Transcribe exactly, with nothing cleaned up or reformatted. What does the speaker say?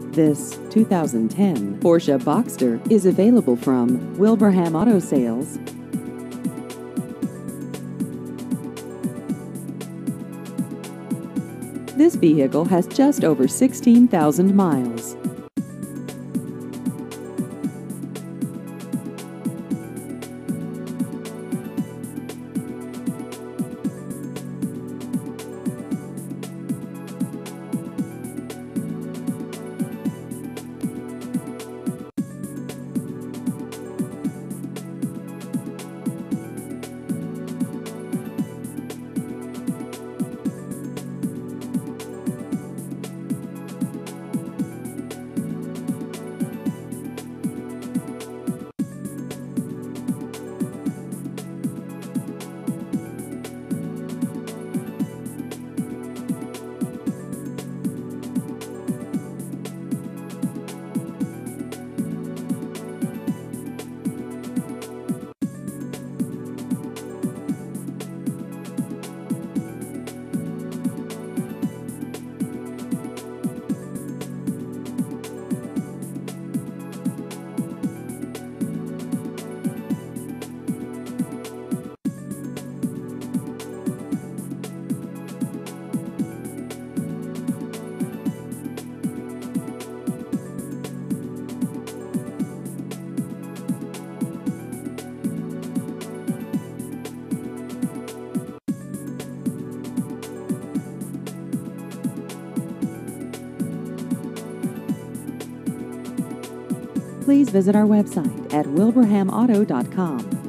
This two thousand ten Porsche Boxster is available from Wilbraham Auto Sales. This vehicle has just over sixteen thousand miles. Please visit our website at wilbraham auto dot com.